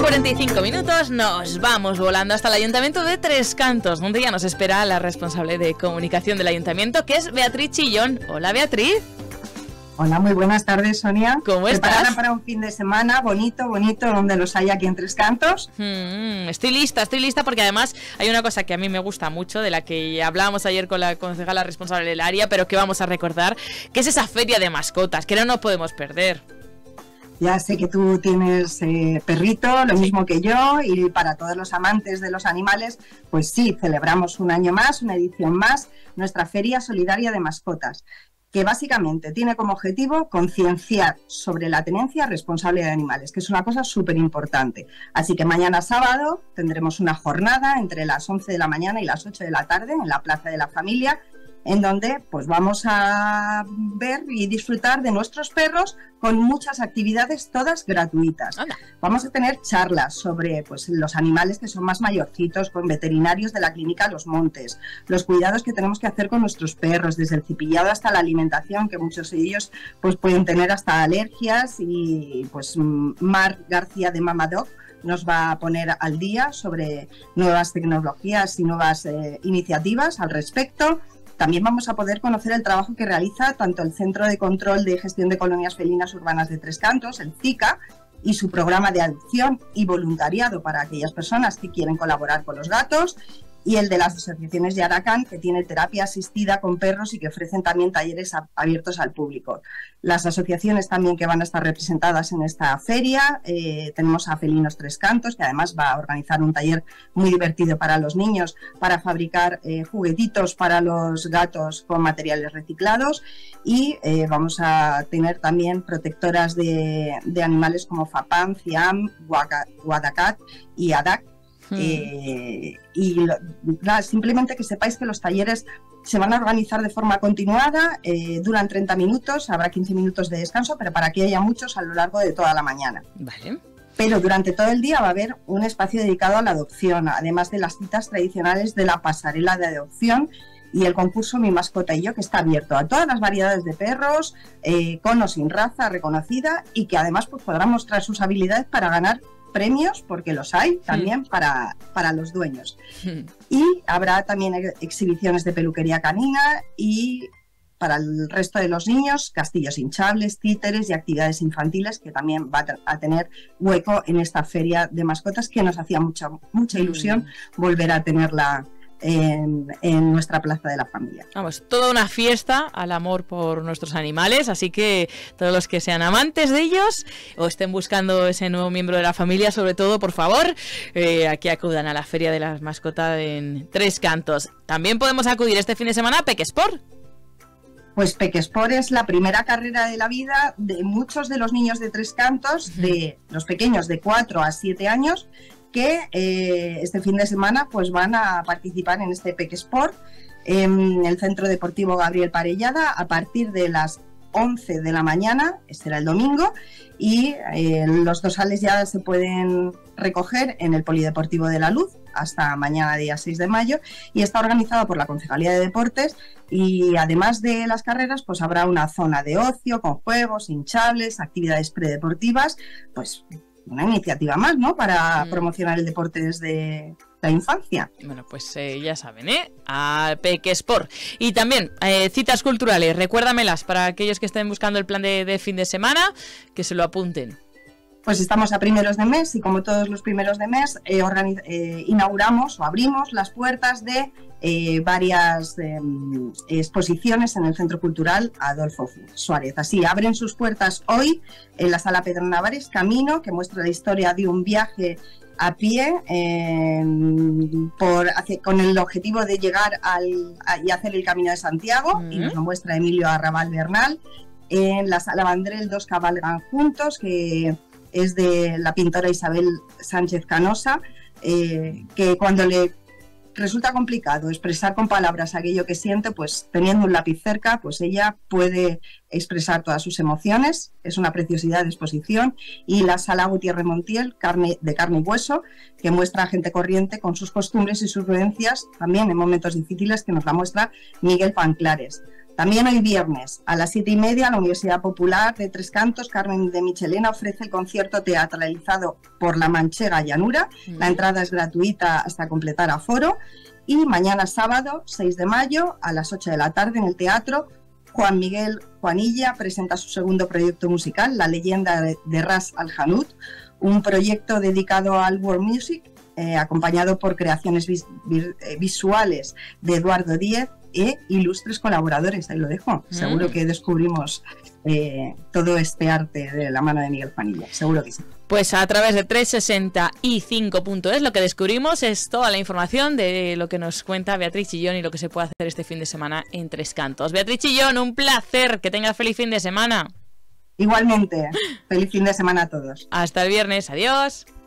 8:45 minutos, nos vamos volando hasta el Ayuntamiento de Tres Cantos, donde ya nos espera la responsable de comunicación del Ayuntamiento, que es Beatriz Chillón. Hola, Beatriz. Hola, muy buenas tardes, Sonia. ¿Cómo estás? ¿Preparada para un fin de semana bonito, donde los hay aquí en Tres Cantos? Estoy lista porque además hay una cosa que a mí me gusta mucho, de la que hablábamos ayer con la concejala responsable del área, pero que vamos a recordar, que es esa feria de mascotas, que no nos podemos perder. Ya sé que tú tienes perrito, lo mismo que yo, y para todos los amantes de los animales, pues sí, celebramos un año más, una edición más, nuestra Feria Solidaria de Mascotas, que básicamente tiene como objetivo concienciar sobre la tenencia responsable de animales, que es una cosa súper importante. Así que mañana sábado tendremos una jornada entre las 11 de la mañana y las 8 de la tarde en la Plaza de la Familia, en donde pues vamos a ver y disfrutar de nuestros perros con muchas actividades, todas gratuitas. Hola. Vamos a tener charlas sobre pues, los animales que son más mayorcitos, con veterinarios de la Clínica Los Montes, los cuidados que tenemos que hacer con nuestros perros, desde el cepillado hasta la alimentación, que muchos de ellos pues, pueden tener hasta alergias, y pues Mar García de Mamadog nos va a poner al día sobre nuevas tecnologías y nuevas iniciativas al respecto. También vamos a poder conocer el trabajo que realiza tanto el Centro de Control de Gestión de Colonias Felinas Urbanas de Tres Cantos, el CICA, y su programa de adopción y voluntariado para aquellas personas que quieren colaborar con los gatos, y el de las asociaciones de Aracán, que tiene terapia asistida con perros y que ofrecen también talleres abiertos al público. Las asociaciones también que van a estar representadas en esta feria, tenemos a Felinos Tres Cantos, que además va a organizar un taller muy divertido para los niños, para fabricar juguetitos para los gatos con materiales reciclados, y vamos a tener también protectoras de animales como FAPAM, CIAM, Guadacat y ADAC. Simplemente que sepáis que los talleres se van a organizar de forma continuada, duran 30 minutos, habrá 15 minutos de descanso, pero para que haya muchos a lo largo de toda la mañana. Vale. Pero durante todo el día va a haber un espacio dedicado a la adopción, además de las citas tradicionales de la pasarela de adopción y el concurso Mi Mascota y Yo, que está abierto a todas las variedades de perros, con o sin raza reconocida, y que además pues, podrán mostrar sus habilidades para ganar premios, porque los hay también para los dueños. Y habrá también exhibiciones de peluquería canina, y para el resto de los niños, castillos hinchables, títeres y actividades infantiles, que también va a tener hueco en esta feria de mascotas, que nos hacía mucha ilusión volver a tenerla en nuestra Plaza de la Familia. Vamos, toda una fiesta al amor por nuestros animales, así que todos los que sean amantes de ellos o estén buscando ese nuevo miembro de la familia, sobre todo, por favor, aquí acudan a la Feria de las Mascotas en Tres Cantos. También podemos acudir este fin de semana a Pequesport. Pues Pequesport es la primera carrera de la vida de muchos de los niños de Tres Cantos, de los pequeños de 4 a 7 años, que este fin de semana pues van a participar en este Pequesport en el Centro Deportivo Gabriel Parellada a partir de las 11 de la mañana, será el domingo, y los dorsales ya se pueden recoger en el Polideportivo de la Luz hasta mañana, día 6 de mayo, y está organizado por la Concejalía de Deportes, y además de las carreras pues habrá una zona de ocio con juegos, hinchables, actividades predeportivas, pues una iniciativa más, ¿no?, para promocionar el deporte desde la infancia. Bueno, pues ya saben, a Pequesport. Y también citas culturales, recuérdamelas para aquellos que estén buscando el plan de fin de semana, que se lo apunten. Pues estamos a primeros de mes, y como todos los primeros de mes inauguramos o abrimos las puertas de varias exposiciones en el Centro Cultural Adolfo Suárez. Así abren sus puertas hoy en la Sala Pedro Navares Camino, que muestra la historia de un viaje a pie con el objetivo de llegar y hacer el Camino de Santiago, y nos lo muestra Emilio Arrabal Bernal. En la Sala Vandrel Dos cabalgan juntos, que es de la pintora Isabel Sánchez Canosa, que cuando le resulta complicado expresar con palabras aquello que siente, pues teniendo un lápiz cerca, pues ella puede expresar todas sus emociones. Es una preciosidad de exposición. Y la Sala Gutiérrez Montiel, de carne y hueso, que muestra a gente corriente con sus costumbres y sus creencias, también en momentos difíciles, que nos la muestra Miguel Panclares. También hoy viernes a las 7:30 la Universidad Popular de Tres Cantos, Carmen de Michelena, ofrece el concierto teatralizado Por la Manchega Llanura. La entrada es gratuita hasta completar aforo. Y mañana sábado, 6 de mayo, a las 8 de la tarde en el teatro, Juan Miguel Juanilla presenta su segundo proyecto musical, La leyenda de Ras Al Hanout, un proyecto dedicado al world music, acompañado por creaciones visuales de Eduardo Díez e ilustres colaboradores. Ahí lo dejo. Seguro que descubrimos todo este arte de la mano de Miguel Juanilla. Seguro que sí. Pues a través de 365.es lo que descubrimos es toda la información de lo que nos cuenta Beatriz Chillón y lo que se puede hacer este fin de semana en Tres Cantos. Beatriz Chillón, un placer. Que tengas feliz fin de semana. Igualmente. Feliz fin de semana a todos. Hasta el viernes. Adiós.